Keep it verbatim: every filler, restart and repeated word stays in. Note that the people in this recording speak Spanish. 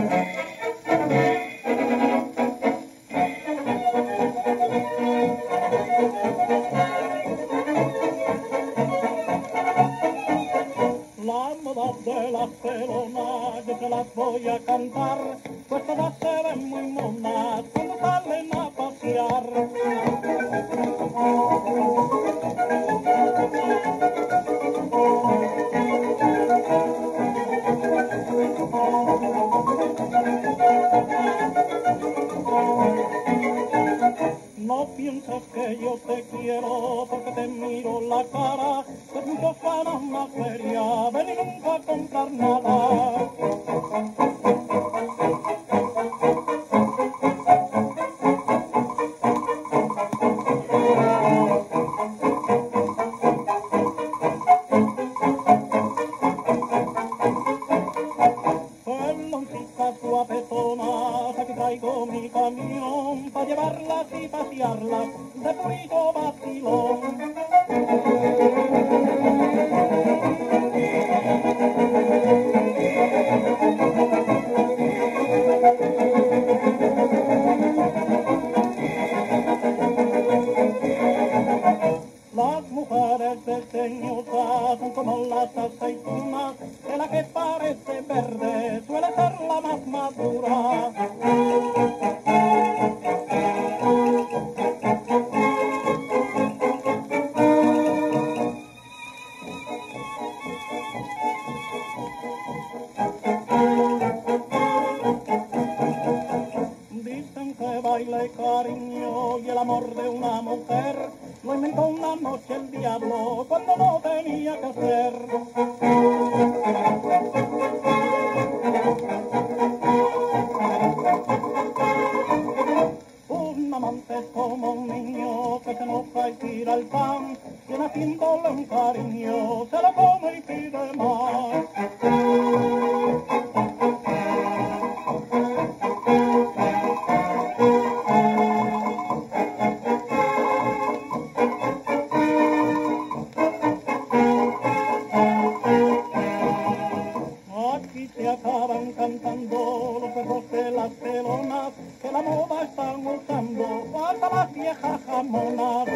La moda de las pelonas, yo te las voy a cantar, pues todas se ven muy monas cuando salen a pasear. No piensas que yo te quiero porque te miro la cara, pues muchos van a una feria, ven y nunca a comprar nada. Peloncitas guapetonas, aquí traigo mi camión, pa' llevarlas y pasearlas de purito vacilón. Las mujeres desdeñosas son como las aceitunas, de la que parece verde suele ser la más madura. Dicen que baile cariño y el amor de una mujer lo inventó una noche el diablo cuando no tenía que hacer. Un amante es como un niño que se enoja y tira el pan, y en haciéndole un cariño se lo come y pide más. Aquí se acaban cantando los perros de las pelonas, que la moda están usando hasta las viejas jamonas.